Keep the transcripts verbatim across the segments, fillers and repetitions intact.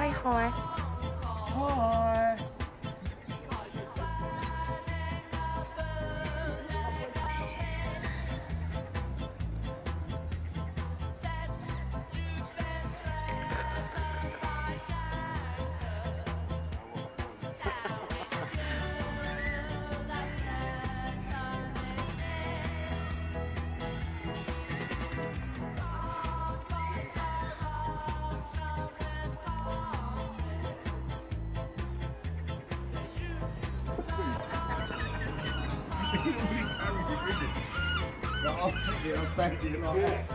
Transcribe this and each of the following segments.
Say hi. Hi. Nobody carries it with it. But I'll sit there, I'll stand there like that.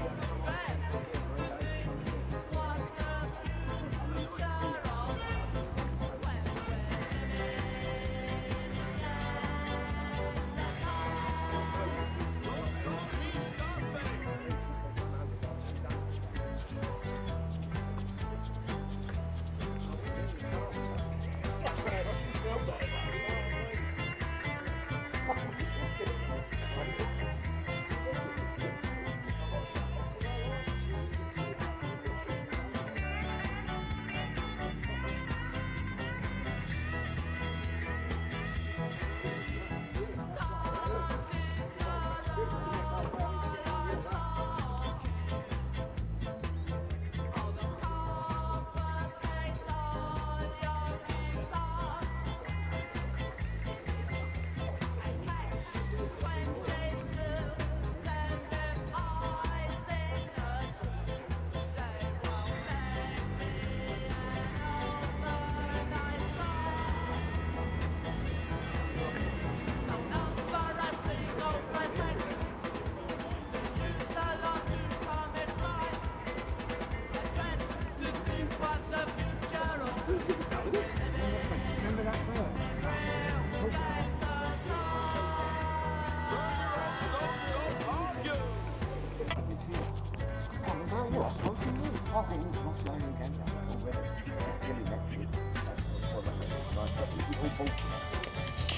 Remember that bird? I think it's not slowing again. Already. It's getting back to it. That's what I like. Is it all bullshit?